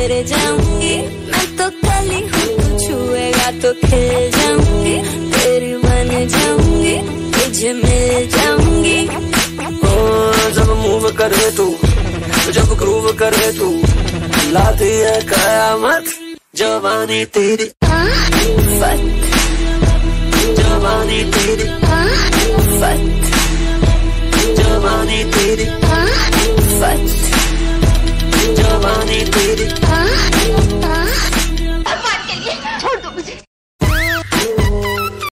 तेरे जाऊंगी, मैं तो कली हूँ, तू छुएगा तो खिल जाऊंगी, तेरी बन जाऊंगी, तुझे मिल जाऊंगी। ओ जब मूव करे तू, जब ग्रूव करे तू, लाती है कयामत जवानी तेरी। आफत, जवानी तेरी, आफत, जवानी तेरी, आफत, जवानी तेरी।